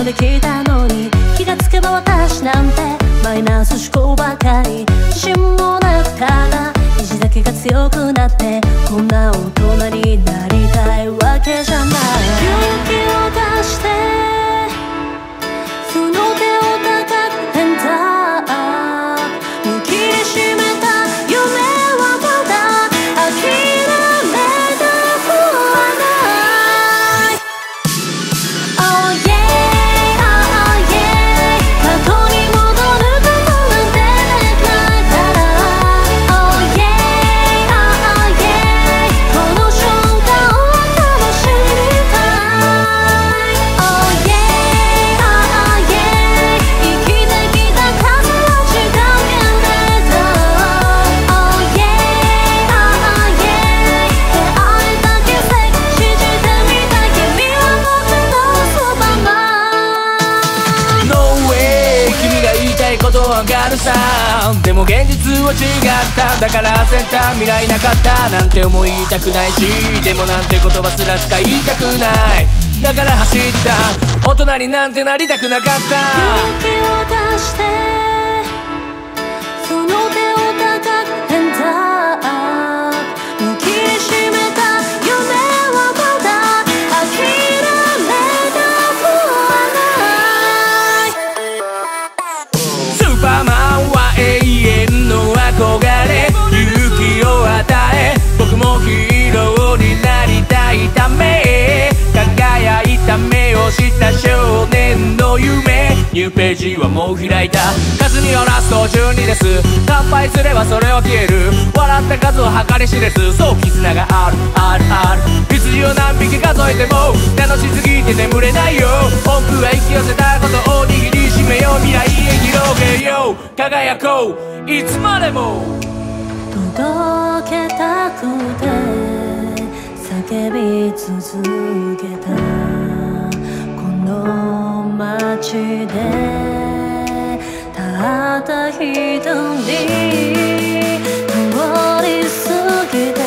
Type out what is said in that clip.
できたのに、気がつけば私なんてマイナス思考ばかり。自信もなくただ意地だけが強くなって、こんな大人になりたいわけじゃない。勇気を出してその手を高く変だ、握りしめた夢はまだ諦めたくはない。 Oh yeah, oh yeah 過去に戻ることなんてできないから。 Oh yeah, oh yeah この瞬間を楽しみたい。 Oh yeah, oh yeah 生きてきた数は違うけれど。 Oh yeah, oh yeah 出会えた奇跡信じてみたい。君は僕のそばま No way 君が言いたいことわかるさ。でも現実は違った。だから焦った未来なかったなんて思いたくないし、でもなんて言葉すら使いたくない。だから走った大人になんてなりたくなかった。 勇気を出してその手を高く変だ、握りしめた夢はまだ諦めたくはない。 スーパーマンは永遠の憧れ、勇気を与え僕もヒーローになりたいため、輝いた目をした少年の夢。ニューページはもう開いた。数によラスト12です。乾杯すればそれは消える。笑った数を計り知れず、そう絆があるあるある。羊を何匹数えても楽しすぎて眠れないよ。僕は引き寄せたことを握りしめよう。未来へ広げよう。輝こういつまでも。 届けたくて叫び続けたこの街で、たった一人通り過ぎて